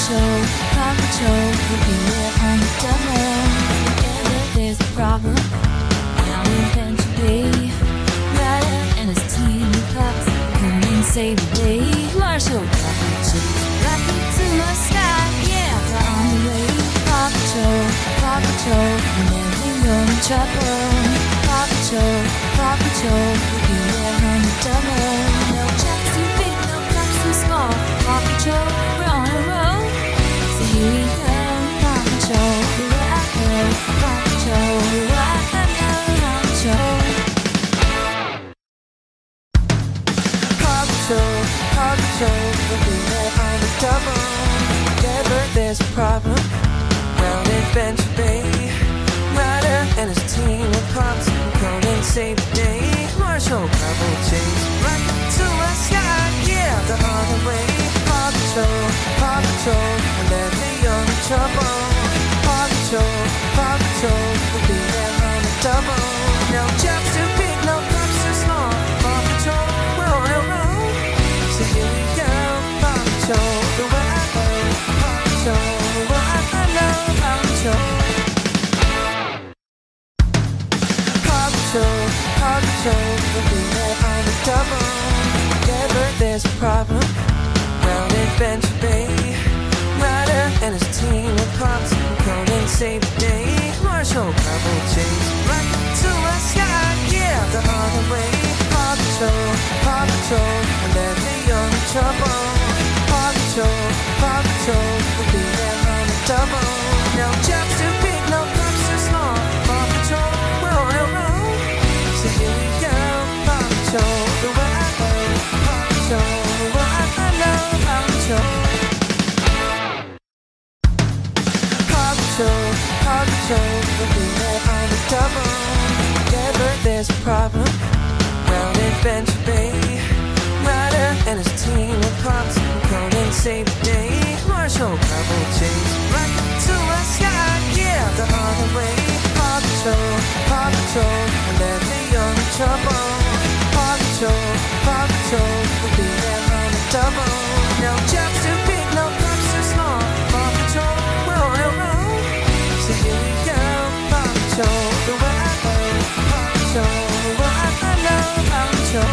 Paw Patrol will be there on the double. Whenever there's a problem, now Adventure Bay. Ryder and his team of pups come and save the day. Marshall, Chase, rocket to the sky, yeah, they're on the way. Paw Patrol, whenever you're in trouble. Paw Patrol will be there on the double. No checks too big, no cups too small. Paw Patrol, we're on a roll. So here we go. Paw Patrol, where I go. Paw Patrol, where I know. Paw Patrol. Paw Patrol will be there on the double. Whenever there's a problem, round Adventure Bay. Ryder and his team of pups come and save the day. Marshall, Bravo, Chase, rocket to the sky, yeah, they're on the way. Paw Patrol, whenever you're in trouble. Paw Patrol will be there on the double. No jobs too big, no cups too small. Paw Patrol, we're on a roll. So here we go. Paw Patrol, the way I go. Paw Patrol, the way I know. Paw Patrol. Paw Patrol will be there on the double. Whenever there's a problem, round Adventure Bay. Ryder and his team of pups come and save the day. Marshall, Bravo, Chase, rocket to the sky, yeah, they're on the way. Paw Patrol, whenever you're in trouble. Paw Patrol will be there on the double. No jobs too big, no cups too small. Paw Patrol, we're on a roll. So here we go. Paw Patrol, the way I go. Paw Patrol, the way I know. Paw Patrol. Paw Patrol will be there on the double. Whenever there's a problem, round Adventure Bay. Ryder and his team of pups come and save the day. Marshall, Bravo, Chase, rocket to the sky, yeah, they're on the way. Paw Patrol, whenever you're in trouble. Paw Patrol will be there on the double. No jobs too big, no cups too small. Paw Patrol, we're on a roll. So here we go. Paw Patrol, the way I go. Paw Patrol, the way I know. Paw Patrol.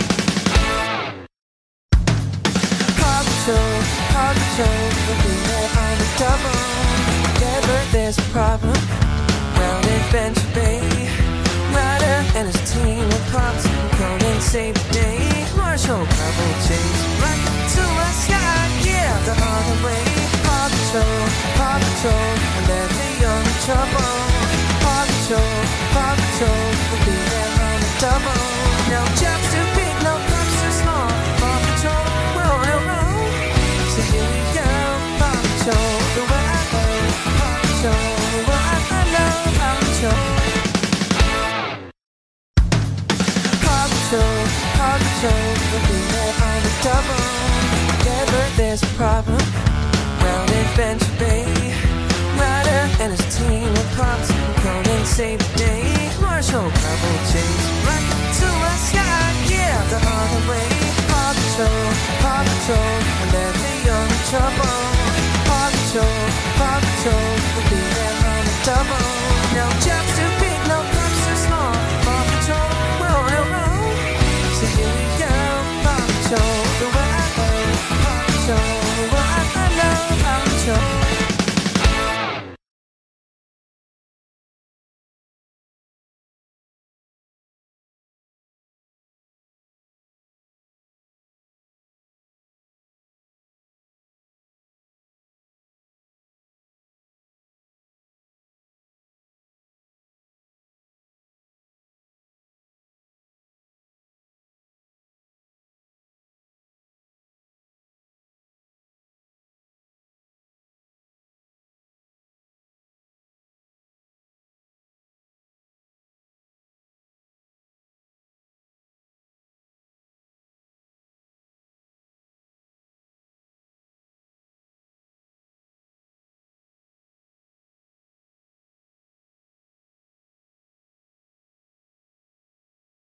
Paw Patrol will be there on the double. Whenever there's a problem, round Adventure Bay. Ryder and his team of pups come and save the day. Marshall, Bravo, Chase, rocket to the sky, yeah, they're on the way. Paw Patrol, whenever you're in trouble. Paw Patrol will be there on the double. No jobs too big, no cups too small. Paw Patrol, we're on a roll. So here we go. Paw Patrol, the way I go. Paw Patrol, the way I know. Paw Patrol. Paw Patrol will be there on the double. Whenever there's a problem, round Adventure Bay. Ryder and his team of pups come and save the day. Marshall, Bravo, Chase, rocket to the sky, yeah, they're on the way. Paw Patrol, whenever you're in trouble.